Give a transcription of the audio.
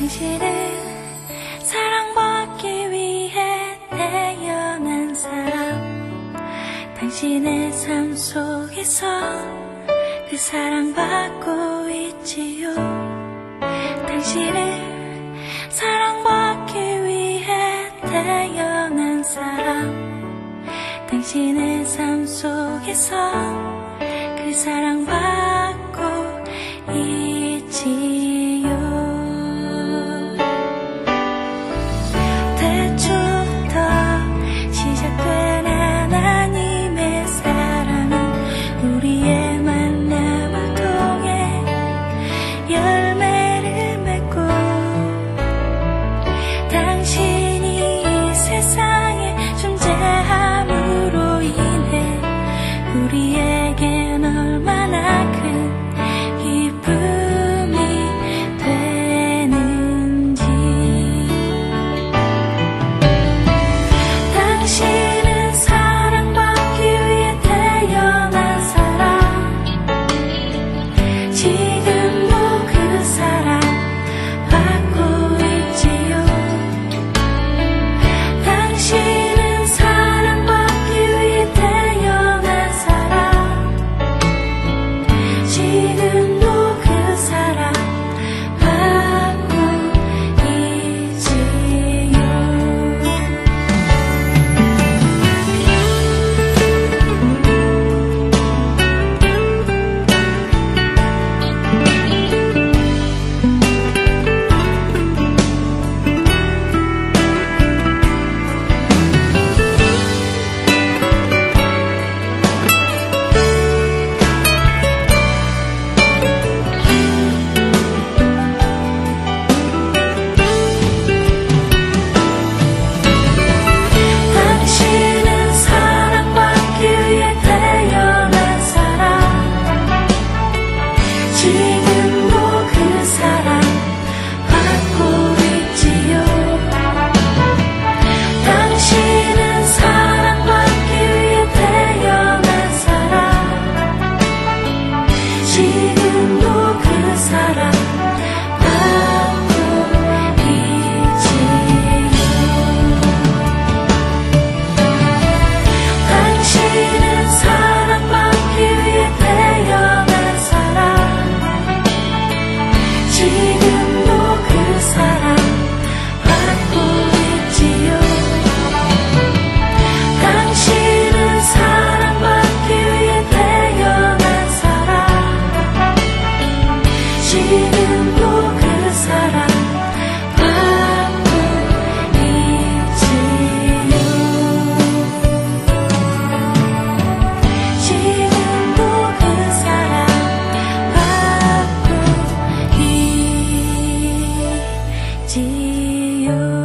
당신을 사랑받기 위해 태어난 사람, 당신의 삶 속에서 그 사랑받고 있지요. 당신을 사랑받기 위해 태어난 사람, 당신의 삶 속에서 그 사랑받고 있지요. 태초부터 시작된 하나님의 사랑은 우리의 만남을 통해 열매를 맺고, 당신이 이 세상에 존재함으로 인해 우리에겐 얼마나 큰 기쁨이 되는지. 당신은 사랑받기 위해 태어난 사람, 지금도 그 사랑 받고 있지요. 당신은 사랑받기 위해 태어난 사람, 지금도 그 사랑 받고 있지요. 당신은 사랑받기 위해 태어난 사람, 지금도 그 사랑 받고 있지요. 당신은 사랑받기 위해 태어난 사람, 지금도 그 사랑 받고 있지요. 당신은 사랑받기 위해 태어난 사람, 지금도 그 사랑 받고 있지요. 당신은 사랑받기 위해 태어난 사람, 지금도 그 사랑 받고 있지요. 지금도 그 사랑 받고 있지요.